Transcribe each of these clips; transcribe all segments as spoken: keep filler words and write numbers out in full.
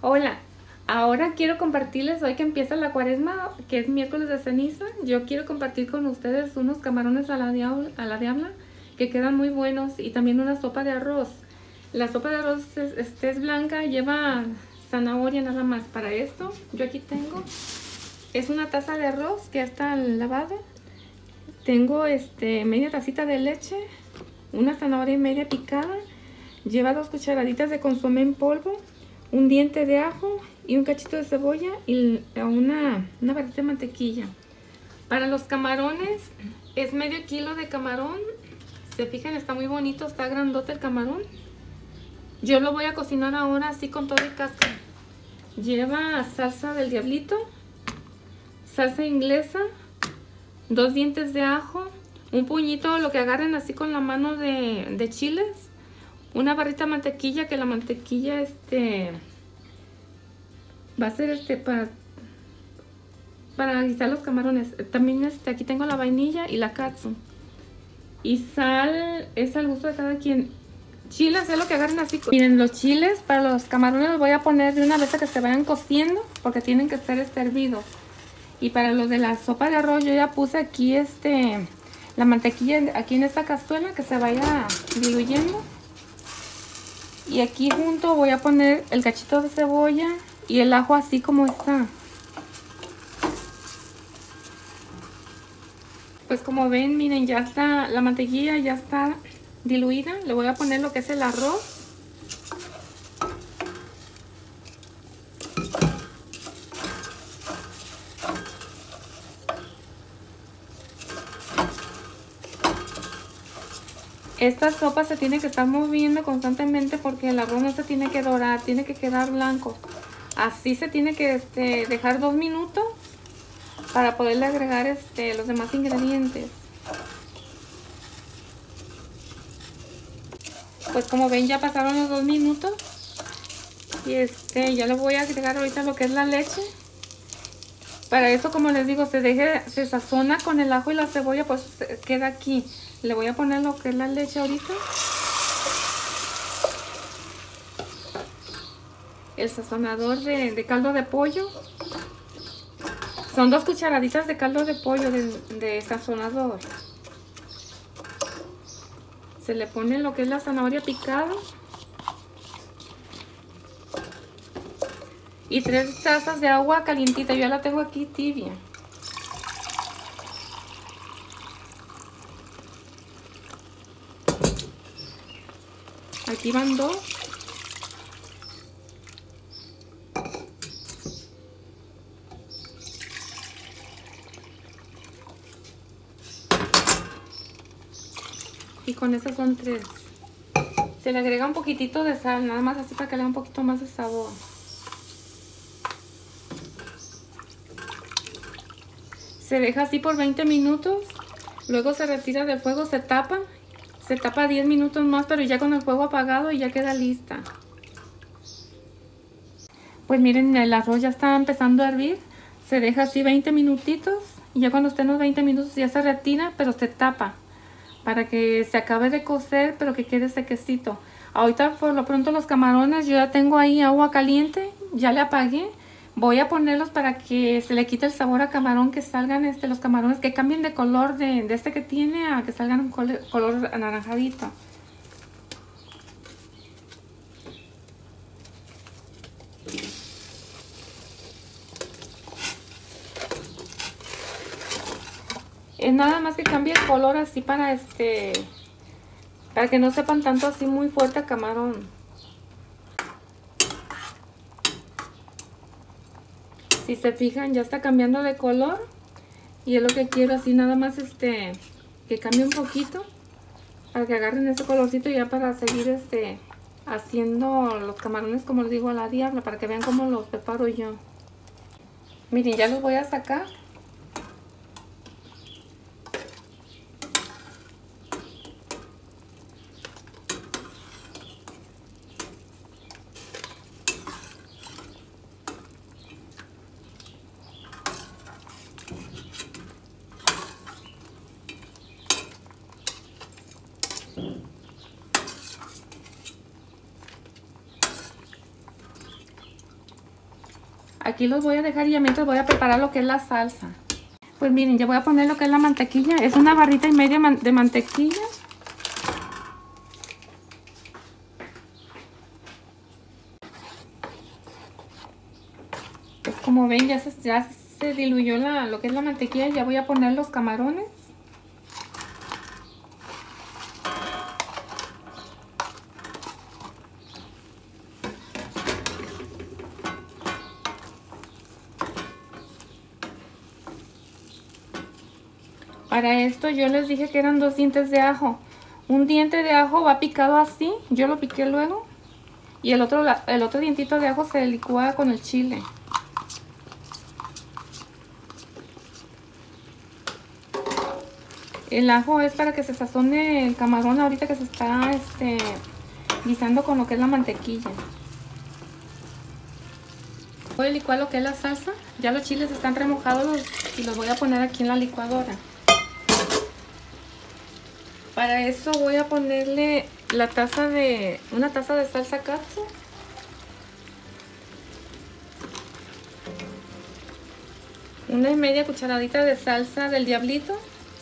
Hola, ahora quiero compartirles, hoy que empieza la cuaresma, que es miércoles de ceniza, yo quiero compartir con ustedes unos camarones a la diabla, a la diabla que quedan muy buenos, y también una sopa de arroz. La sopa de arroz es, este es blanca, lleva zanahoria nada más. Para esto, yo aquí tengo, es una taza de arroz que ya está lavado. Tengo este media tacita de leche, una zanahoria media picada, lleva dos cucharaditas de consomé en polvo, un diente de ajo y un cachito de cebolla y una, una barrita de mantequilla. Para los camarones es medio kilo de camarón. Se fijan, está muy bonito, está grandote el camarón. Yo lo voy a cocinar ahora así con todo y cáscara. Lleva salsa del diablito, salsa inglesa, dos dientes de ajo, un puñito, lo que agarren así con la mano de, de chiles, una barrita de mantequilla, que la mantequilla este va a ser este para para guisar los camarones. También este aquí tengo la vainilla y la katsu. Y sal es al gusto de cada quien. Chiles es lo que agarren así. Miren, los chiles para los camarones los voy a poner de una vez a que se vayan cociendo, porque tienen que ser este, hervidos. Y para los de la sopa de arroz yo ya puse aquí este la mantequilla aquí en esta cazuela, que se vaya diluyendo. Y aquí junto voy a poner el cachito de cebolla y el ajo así como está. Pues como ven, miren, ya está la mantequilla, ya está diluida. Le voy a poner lo que es el arroz. Esta sopa se tiene que estar moviendo constantemente porque el arroz no se tiene que dorar, tiene que quedar blanco. Así se tiene que este, dejar dos minutos para poderle agregar este, los demás ingredientes. Pues como ven, ya pasaron los dos minutos. Y este, ya le voy a agregar ahorita lo que es la leche. Para eso, como les digo, se deje, se sazona con el ajo y la cebolla, pues queda aquí. Le voy a poner lo que es la leche ahorita. El sazonador de, de caldo de pollo. Son dos cucharaditas de caldo de pollo de, de sazonador. Se le pone lo que es la zanahoria picada. Y tres tazas de agua calientita. Yo ya la tengo aquí tibia. Aquí van dos. Y con esas son tres. Se le agrega un poquitito de sal, nada más así para que le dé un poquito más de sabor. Se deja así por veinte minutos. Luego se retira del fuego, se tapa. Se tapa diez minutos más, pero ya con el fuego apagado, y ya queda lista. Pues miren, el arroz ya está empezando a hervir. Se deja así veinte minutitos. Y ya cuando estén los veinte minutos ya se retira, pero se tapa. Para que se acabe de cocer, pero que quede sequecito. Ahorita por lo pronto los camarones, yo ya tengo ahí agua caliente. Ya le apagué. Voy a ponerlos para que se le quite el sabor a camarón, que salgan este, los camarones, que cambien de color de, de este que tiene a que salgan un color, color anaranjadito. Es nada más que cambie el color así para este, para que no sepan tanto así muy fuerte a camarón. Si se fijan, ya está cambiando de color. Y es lo que quiero, así nada más este que cambie un poquito, para que agarren ese colorcito, ya para seguir este haciendo los camarones, como les digo, a la diabla, para que vean cómo los preparo yo. Miren, ya los voy a sacar. Aquí los voy a dejar y ya mientras voy a preparar lo que es la salsa. Pues miren, ya voy a poner lo que es la mantequilla. Es una barrita y media de mantequilla. Pues como ven, ya se, ya se diluyó la, lo que es la mantequilla. Ya voy a poner los camarones. Para esto yo les dije que eran dos dientes de ajo. Un diente de ajo va picado así, yo lo piqué luego. Y el otro, el otro dientito de ajo se licúa con el chile. El ajo es para que se sazone el camarón ahorita que se está este, guisando con lo que es la mantequilla. Voy a licuar lo que es la salsa. Ya los chiles están remojados y los voy a poner aquí en la licuadora. Para eso voy a ponerle la taza de una taza de salsa katsu. Una y media cucharadita de salsa del diablito.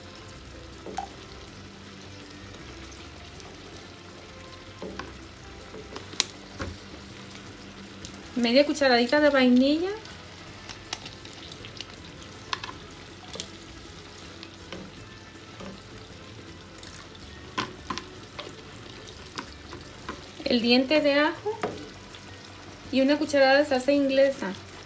Media cucharadita de vainilla. El diente de ajo y una cucharada de salsa inglesa.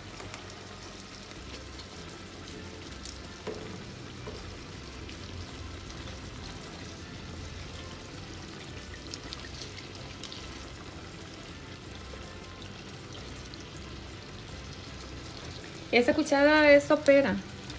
Esa cuchara es sopera.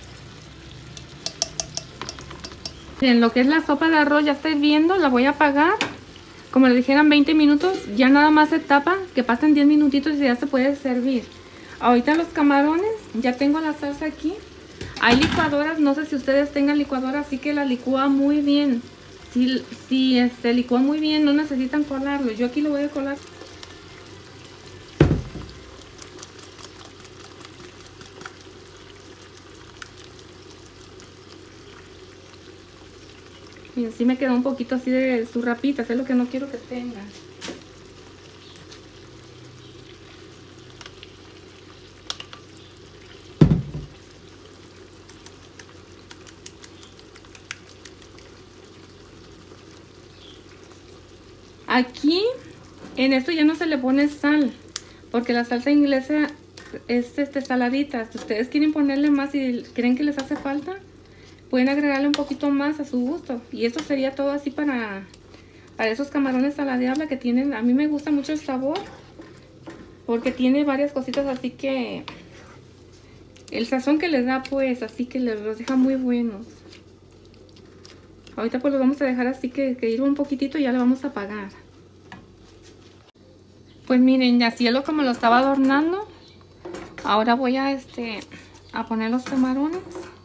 En lo que es la sopa de arroz ya estoy viendo, la voy a apagar. Como les dijeran veinte minutos, ya nada más se tapa, que pasen diez minutitos y ya se puede servir. Ahorita los camarones, ya tengo la salsa aquí. Hay licuadoras, no sé si ustedes tengan licuadora, así que la licúa muy bien. Si, si este, licúa muy bien, no necesitan colarlo. Yo aquí lo voy a colar. Miren, sí me quedó un poquito así de su rapita, es lo que no quiero que tenga. Aquí, en esto ya no se le pone sal, porque la salsa inglesa es este, saladita. Si ustedes quieren ponerle más y creen que les hace falta, pueden agregarle un poquito más a su gusto. Y esto sería todo así para, para esos camarones a la diabla que tienen. A mí me gusta mucho el sabor, porque tiene varias cositas así que... el sazón que les da pues, así que les los deja muy buenos. Ahorita pues los vamos a dejar así que, que ir un poquitito y ya lo vamos a apagar. Pues miren, así es lo como lo estaba adornando. Ahora voy a, este, a poner los camarones.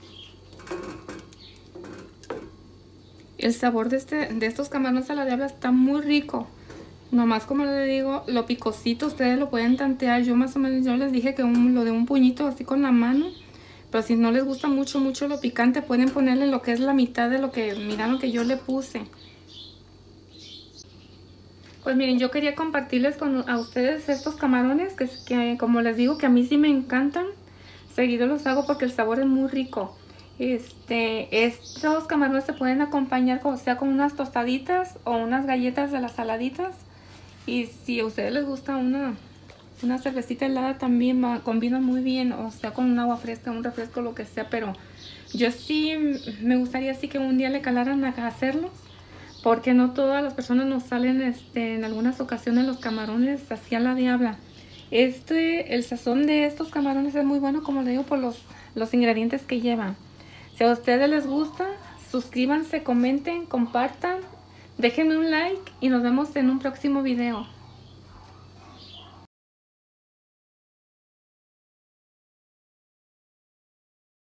El sabor de, este, de estos camarones a la diabla está muy rico. Nomás como les digo, lo picosito ustedes lo pueden tantear. Yo más o menos, yo les dije que un, lo de un puñito así con la mano. Pero si no les gusta mucho, mucho lo picante, pueden ponerle lo que es la mitad de lo que, miraron que yo le puse. Pues miren, yo quería compartirles con a ustedes estos camarones que, que como les digo que a mí sí me encantan. Seguido los hago porque el sabor es muy rico. Este, estos camarones se pueden acompañar con, sea con unas tostaditas o unas galletas de las saladitas. Y si a ustedes les gusta una, una cervecita helada también va, combina muy bien. O sea con un agua fresca, un refresco, lo que sea. Pero yo sí me gustaría así que un día le calaran a hacerlos. Porque no todas las personas nos salen este, en algunas ocasiones los camarones así a la diabla. Este, el sazón de estos camarones es muy bueno, como le digo, por los, los ingredientes que llevan. Si a ustedes les gusta, suscríbanse, comenten, compartan, déjenme un like y nos vemos en un próximo video.